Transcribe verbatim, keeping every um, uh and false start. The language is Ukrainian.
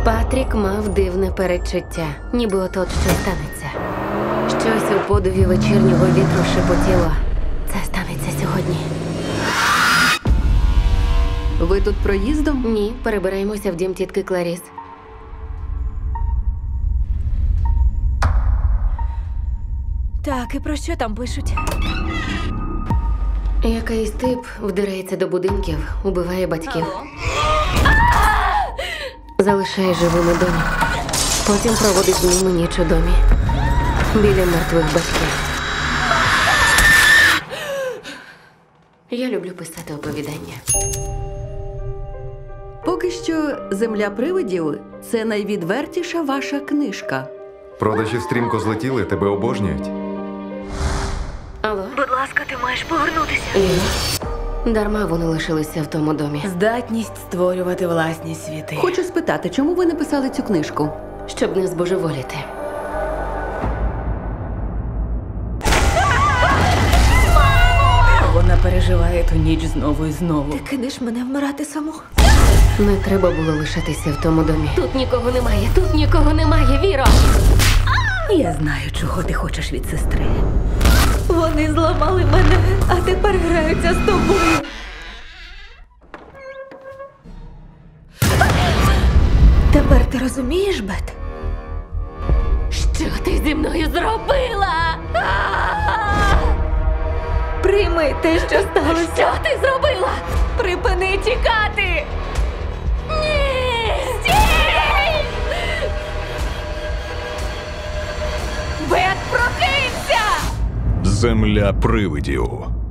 Патрік мав дивне передчуття, ніби от-от що станеться. Щось у подуві вечірнього вітру шепотіло. Це станеться сьогодні. Ви тут проїздом? Ні, перебираємося в дім тітки Кларіс. Так, і про що там пишуть? Якийсь тип вдирається до будинків, убиває батьків. Залишає живими доньок. Потім проводить з ними ніч у домі. Біля мертвих батьків. Я люблю писати оповідання. Поки що «Земля привидів» – це найвідвертіша ваша книжка. Продажі стрімко злетіли, тебе обожнюють. Алло? Будь ласка, ти маєш повернутися. Іра? Дарма вони лишилися в тому домі. Здатність створювати власні світи. Хочу спитати, чому ви написали цю книжку? Щоб не збожеволіти. Вона переживає ту ніч знову і знову. Ти кинеш мене вмирати саму? Не треба було лишатися в тому домі. Тут нікого немає, тут нікого немає, Віро! Я знаю, чого ти хочеш від сестри. Вони зламали мене, а тепер граються з тобою. Тепер ти розумієш, Бет? Що ти зі мною зробила? Прийми те, що сталося. Що ти зробила? Припини тікати! Ні! Стій! Бет, прокинься! Земля привидів.